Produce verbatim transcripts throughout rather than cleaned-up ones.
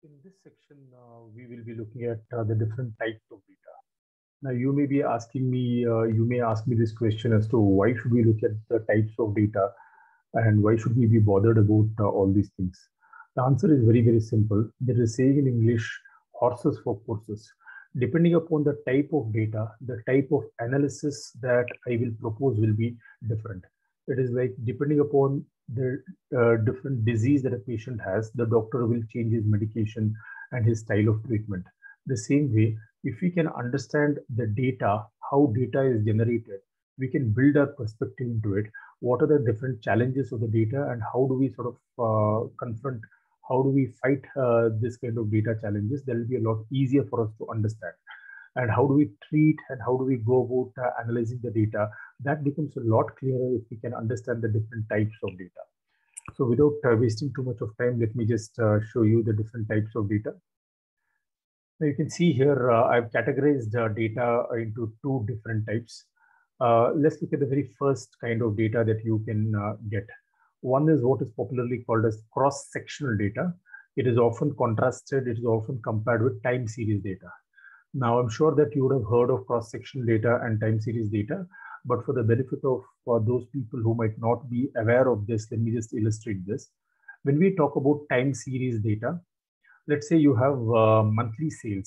In this section, uh, we will be looking at uh, the different types of data. Now, you may be asking me, uh, you may ask me this question as to why should we look at the types of data and why should we be bothered about uh, all these things? The answer is very, very simple. There is a saying in English, horses for courses. Depending upon the type of data, the type of analysis that I will propose will be different. It is like depending upon the uh, different disease that a patient has, the doctor will change his medication and his style of treatment. The same way, if we can understand the data, how data is generated, we can build our perspective into it. What are the different challenges of the data and how do we sort of uh, confront, how do we fight uh, this kind of data challenges? That will be a lot easier for us to understand. And how do we treat and how do we go about uh, analyzing the data? That becomes a lot clearer if we can understand the different types of data. So without uh, wasting too much of time, let me just uh, show you the different types of data. Now you can see here, uh, I've categorized uh, data into two different types. Uh, let's look at the very first kind of data that you can uh, get. One is what is popularly called as cross-sectional data. It is often contrasted, it is often compared with time series data. Now, I'm sure that you would have heard of cross-sectional data and time series data, but for the benefit of uh, those people who might not be aware of this, let me just illustrate this. When we talk about time series data, let's say you have uh, monthly sales,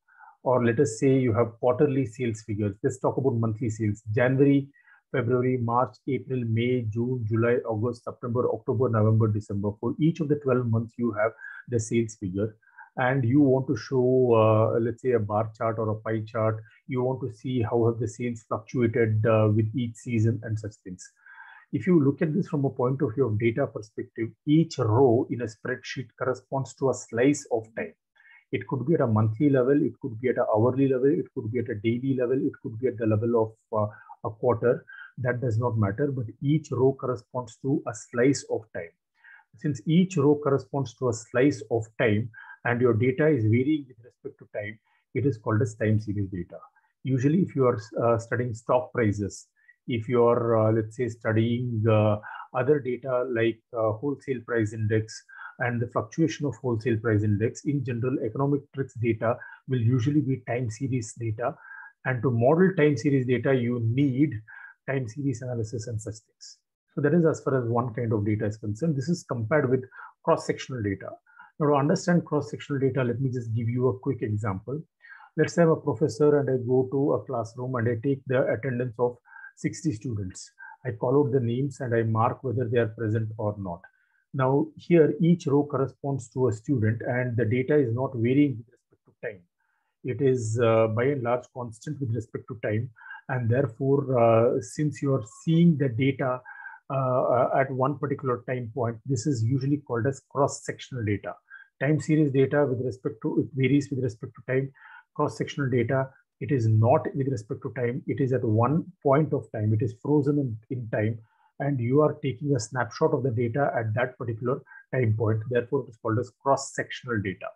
or let us say you have quarterly sales figures. Let's talk about monthly sales. January, February, March, April, May, June, July, August, September, October, November, December. For each of the twelve months, you have the sales figure. And you want to show, uh, let's say, a bar chart or a pie chart. You want to see how have the sales fluctuated uh, with each season and such things. If you look at this from a point of view of data perspective, each row in a spreadsheet corresponds to a slice of time. It could be at a monthly level, it could be at an hourly level, it could be at a daily level, it could be at the level of uh, a quarter. That does not matter, but each row corresponds to a slice of time. Since each row corresponds to a slice of time and your data is varying with respect to time, it is called as time series data. Usually, if you are uh, studying stock prices, if you are, uh, let's say, studying uh, other data like uh, wholesale price index and the fluctuation of wholesale price index, in general, econometrics data will usually be time series data. And to model time series data, you need time series analysis and such things. So that is as far as one kind of data is concerned. This is compared with cross-sectional data. Now, to understand cross-sectional data, let me just give you a quick example. Let's say I'm a professor and I go to a classroom and I take the attendance of sixty students. I call out the names and I mark whether they are present or not. Now, here each row corresponds to a student and the data is not varying with respect to time. It is uh, by and large constant with respect to time. And therefore, uh, since you are seeing the data uh, at one particular time point, this is usually called as cross-sectional data. Time series data with respect to, it varies with respect to time. Cross-sectional data, it is not with respect to time. It is at one point of time. It is frozen in, in time. And you are taking a snapshot of the data at that particular time point. Therefore, it is called as cross-sectional data.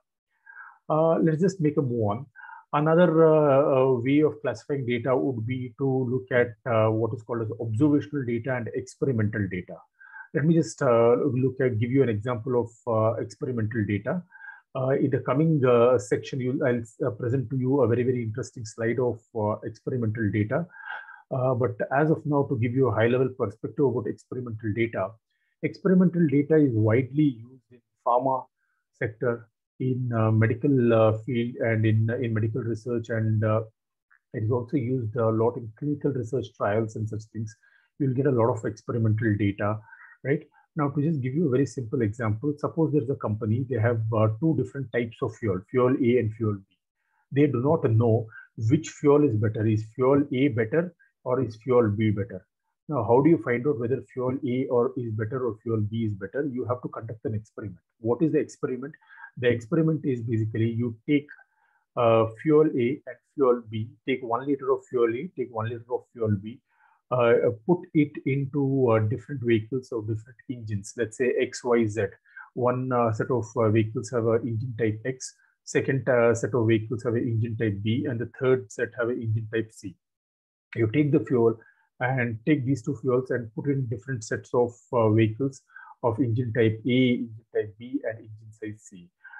Uh, let's just make a move on. Another uh, uh, way of classifying data would be to look at uh, what is called as observational data and experimental data. Let me just uh, look at, give you an example of uh, experimental data. Uh, in the coming uh, section, you'll, I'll uh, present to you a very, very interesting slide of uh, experimental data. Uh, but as of now, to give you a high-level perspective about experimental data, experimental data is widely used in pharma sector, in uh, medical uh, field and in, uh, in medical research, and uh, it is also used a lot in clinical research trials and such things. You'll get a lot of experimental data, right? Now, to just give you a very simple example, suppose there's a company, they have uh, two different types of fuel, fuel A and fuel B. They do not know which fuel is better. Is fuel A better or is fuel B better? Now, how do you find out whether fuel A or is better or fuel B is better? You have to conduct an experiment. What is the experiment? The experiment is basically you take uh, fuel A and fuel B, take one liter of fuel A, take one liter of fuel B, uh, put it into uh, different vehicles or different engines, let's say X, Y, Z. One uh, set of uh, vehicles have an engine type X, second uh, set of vehicles have an engine type B, and the third set have an engine type C. You take the fuel and take these two fuels and put in different sets of uh, vehicles of engine type A, engine type B, and engine type C.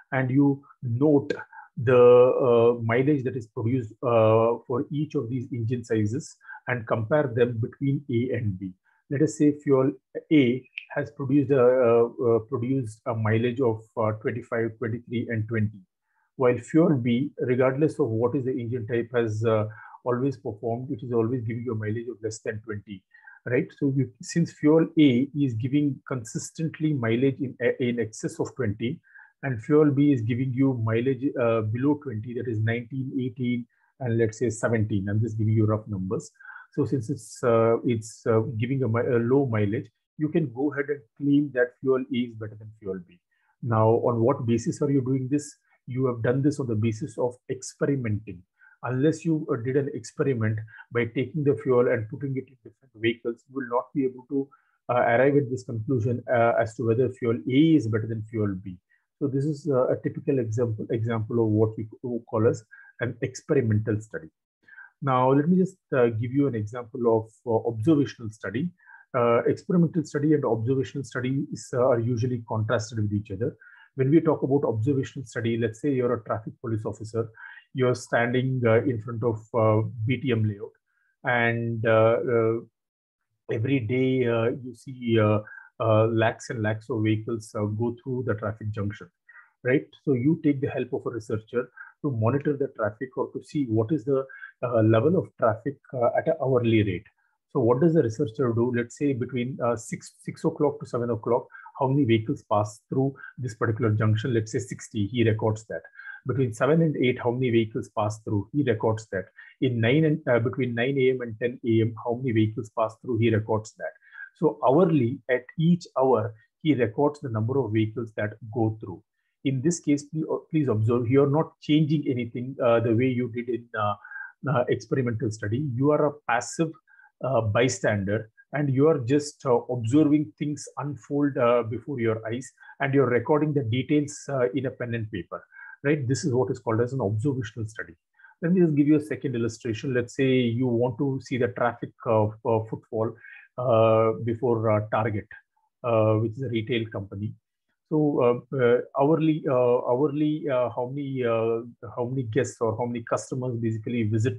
and you note the uh, mileage that is produced uh, for each of these engine sizes and compare them between A and B. Let us say fuel A has produced a, uh, produced a mileage of uh, twenty-five, twenty-three, and twenty, while fuel B, regardless of what is the engine type, has uh, always performed. It is always giving you a mileage of less than twenty, right? So you, since fuel A is giving consistently mileage in, in excess of twenty, and fuel B is giving you mileage uh, below twenty, that is nineteen, eighteen, and let's say seventeen. I'm just giving you rough numbers. So since it's uh, it's uh, giving a, a low mileage, you can go ahead and claim that fuel A is better than fuel B. Now, on what basis are you doing this? You have done this on the basis of experimenting. Unless you uh, did an experiment by taking the fuel and putting it in different vehicles, you will not be able to uh, arrive at this conclusion uh, as to whether fuel A is better than fuel B. So this is uh, a typical example, example of what we call as an experimental study. Now, let me just uh, give you an example of uh, observational study. Uh, experimental study and observational study is, uh, are usually contrasted with each other. When we talk about observational study, let's say you're a traffic police officer, you're standing uh, in front of uh, B T M layout, and uh, uh, every day uh, you see uh, uh, lakhs and lakhs of vehicles uh, go through the traffic junction, right? So you take the help of a researcher to monitor the traffic or to see what is the uh, level of traffic uh, at an hourly rate. So what does the researcher do? Let's say between uh, six, six o'clock to seven o'clock, how many vehicles pass through this particular junction? Let's say sixty, he records that. Between seven and eight, how many vehicles pass through? He records that. In nine and uh, between nine A M and ten A M, how many vehicles pass through? He records that. So hourly, at each hour, he records the number of vehicles that go through. In this case, please, please observe, you are not changing anything uh, the way you did in uh, uh, experimental study. You are a passive uh, bystander, and you are just uh, observing things unfold uh, before your eyes, and you're recording the details uh, in a pen and paper, right? This is what is called as an observational study. Let me just give you a second illustration. Let's say you want to see the traffic uh, uh, footfall uh, before uh, Target, uh, which is a retail company. So uh, uh, hourly, uh, hourly, uh, how many, uh, how many guests or how many customers basically visit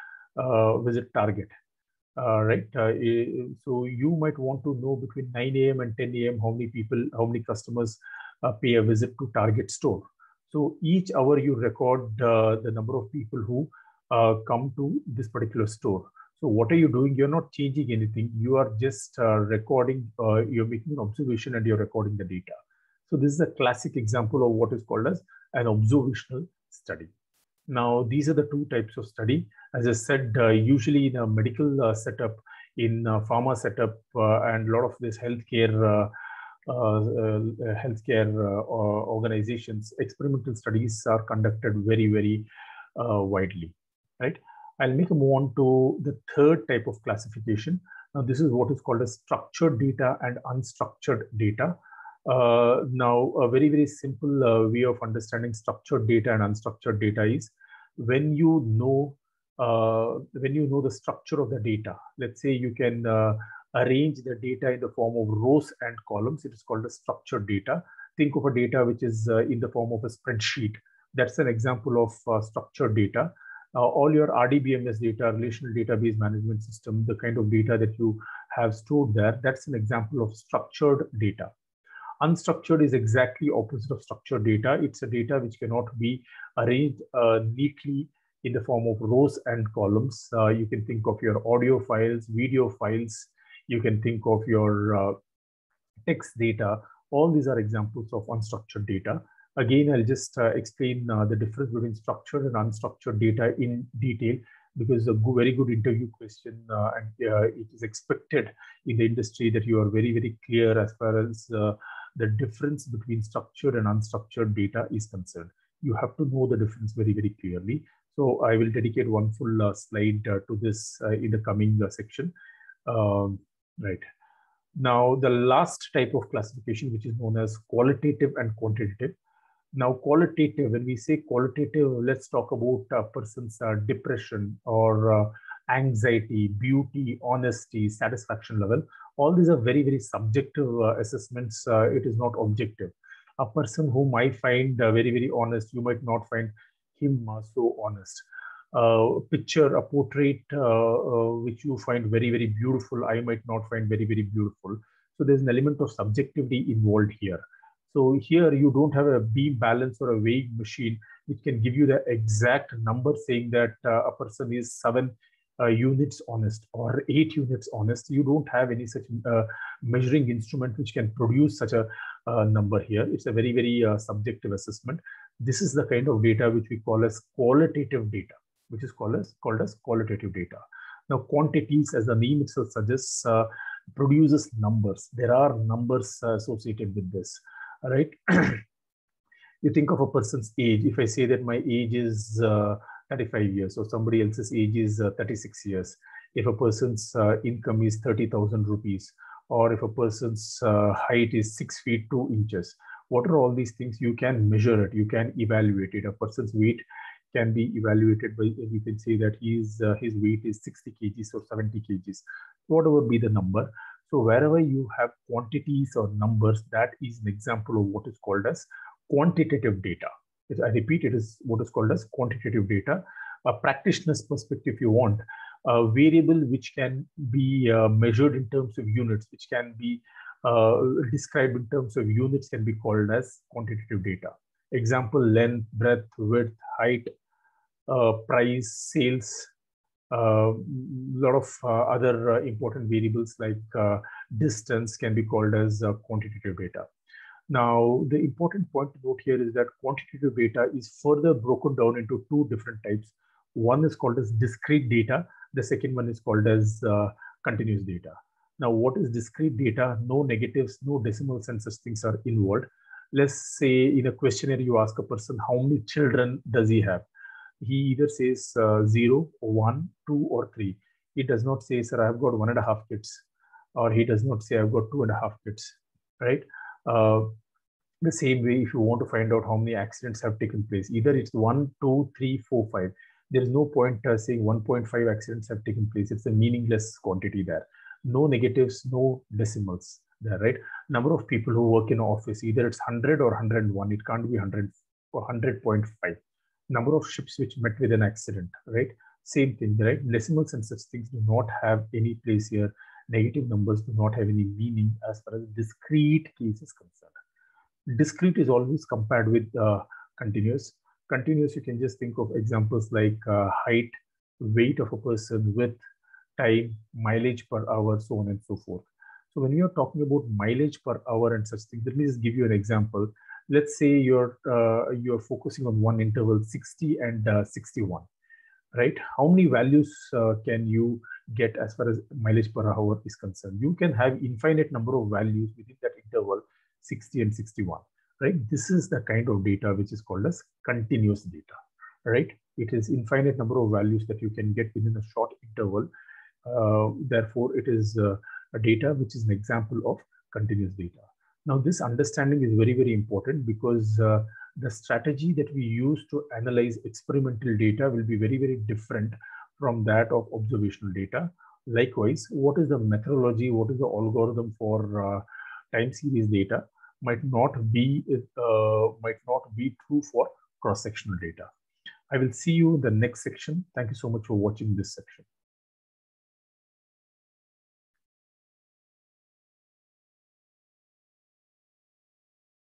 uh, visit Target, uh, right? Uh, so you might want to know between nine A M and ten A M how many people, how many customers uh, pay a visit to Target store. So each hour you record uh, the number of people who uh, come to this particular store. So what are you doing? You're not changing anything. You are just uh, recording, uh, you're making an observation and you're recording the data. So this is a classic example of what is called as an observational study. Now, these are the two types of study. As I said, uh, usually in a medical uh, setup, in a pharma setup, uh, and a lot of this healthcare uh, uh, uh, healthcare uh, organizations, experimental studies are conducted very, very uh, widely, right? I'll make a move on to the third type of classification. Now, this is what is called as structured data and unstructured data. Uh, now, a very, very simple uh, way of understanding structured data and unstructured data is when you know uh, when you know the structure of the data. Let's say you can uh, arrange the data in the form of rows and columns. It is called a structured data. Think of a data which is uh, in the form of a spreadsheet. That's an example of uh, structured data. Uh, all your R D B M S data, relational database management system, the kind of data that you have stored there, that's an example of structured data. Unstructured is exactly opposite of structured data. It's a data which cannot be arranged uh, neatly in the form of rows and columns. Uh, you can think of your audio files, video files. You can think of your uh, text data. All these are examples of unstructured data. Again, I'll just uh, explain uh, the difference between structured and unstructured data in detail, because a very good interview question, uh, and uh, it is expected in the industry that you are very, very clear as far as uh, the difference between structured and unstructured data is concerned. You have to know the difference very, very clearly. So I will dedicate one full uh, slide uh, to this uh, in the coming uh, section. Um, right. Now, the last type of classification, which is known as qualitative and quantitative. Now, qualitative, when we say qualitative, let's talk about a person's uh, depression or uh, anxiety, beauty, honesty, satisfaction level. All these are very, very subjective uh, assessments. Uh, it is not objective. A person whom I find uh, very, very honest, you might not find him uh, so honest. Uh, picture, a portrait uh, uh, which you find very, very beautiful, I might not find very, very beautiful. So there's an element of subjectivity involved here. So here you don't have a beam balance or a weighing machine which can give you the exact number saying that uh, a person is seven uh, units honest or eight units honest. You don't have any such uh, measuring instrument which can produce such a uh, number here. It's a very, very uh, subjective assessment. This is the kind of data which we call as qualitative data, which is called as, called as qualitative data. Now, quantities, as the name itself suggests, uh, produces numbers. There are numbers uh, associated with this, right? You think of a person's age. If I say that my age is uh, thirty-five years, or somebody else's age is uh, thirty-six years, if a person's uh, income is thirty thousand rupees, or if a person's uh, height is six feet two inches, what are all these things? You can measure it, you can evaluate it. A person's weight can be evaluated by, you can say that he's, uh, his weight is sixty kgs or seventy kgs, whatever be the number. So wherever you have quantities or numbers, that is an example of what is called as quantitative data. I repeat, it is what is called as quantitative data. A practitioner's perspective, if you want, a variable which can be uh, measured in terms of units, which can be uh, described in terms of units, can be called as quantitative data. Example, length, breadth, width, height, uh, price, sales, a uh, lot of uh, other uh, important variables like uh, distance can be called as uh, quantitative data. Now, the important point to note here is that quantitative data is further broken down into two different types. One is called as discrete data. The second one is called as uh, continuous data. Now, what is discrete data? No negatives, no decimals and such things are involved. Let's say in a questionnaire, you ask a person, how many children does he have? He either says uh, zero, one, two, or three. He does not say, sir, I've got one and a half kids. Or he does not say, I've got two and a half kids, right? Uh, the same way, if you want to find out how many accidents have taken place, either it's one, two, three, four, five. There is no point uh, saying one point five accidents have taken place. It's a meaningless quantity there. No negatives, no decimals there, right? Number of people who work in an office, either it's one hundred or one hundred one. It can't be one hundred or one hundred point five. Number of ships which met with an accident, right? Same thing, right? Decimals and such things do not have any place here. Negative numbers do not have any meaning as far as discrete case is concerned. Discrete is always compared with uh, continuous. Continuous, you can just think of examples like uh, height, weight of a person, width, time, mileage per hour, so on and so forth. So when you're talking about mileage per hour and such things, let me just give you an example. Let's say you're uh, you're focusing on one interval, sixty and uh, sixty-one, right? How many values uh, can you get as far as mileage per hour is concerned? You can have infinite number of values within that interval, sixty and sixty-one, right? This is the kind of data which is called as continuous data, right? It is infinite number of values that you can get within a short interval. Uh, therefore, it is uh, a data which is an example of continuous data. Now, this understanding is very, very important because uh, the strategy that we use to analyze experimental data will be very, very different from that of observational data. Likewise, what is the methodology, what is the algorithm for uh, time series data might not be uh, might not be true for cross-sectional data. I will see you in the next section. Thank you so much for watching this section.